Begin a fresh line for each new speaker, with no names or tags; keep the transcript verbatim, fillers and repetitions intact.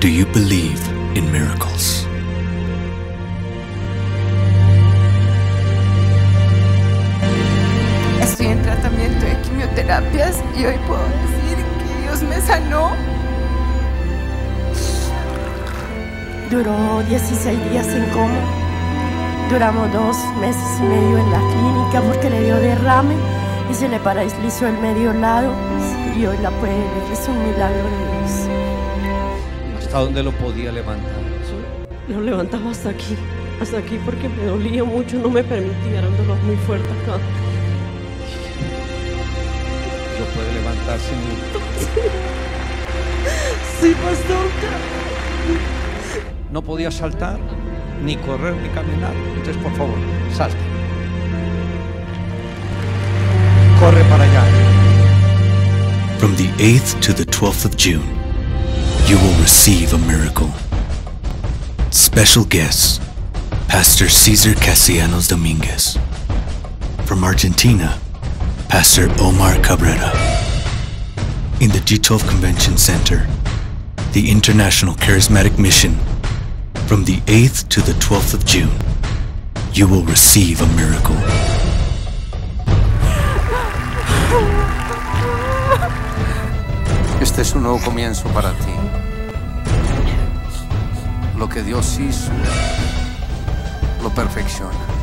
Do you believe in miracles?
Estoy en tratamiento de quimioterapias y hoy puedo decir que Dios me sanó.
Duró dieciséis días en coma. Duramos dos meses y medio en la clínica porque le dio derrame y se le paralizó el medio lado. Y hoy la puede ver, es un milagro de Dios.
¿Hasta dónde lo podía levantar?
Lo levantaba hasta aquí, hasta aquí porque me dolía mucho, no me permitía, era un dolor muy fuerte acá.
¿Lo puede levantar sin mí?
Sí, pastor.
No podía saltar, ni correr, ni caminar. Entonces, por favor, salte. Corre para allá.
From the eighth to the twelfth of June, you will receive a miracle. Special guests, Pastor Cesar Castellanos Dominguez. From Argentina, Pastor Omar Cabrera. In the G twelve Convention Center, the International Charismatic Mission, from the eighth to the twelfth of June, you will receive a miracle.
Este es un nuevo comienzo para ti. Lo que Dios hizo, lo perfecciona.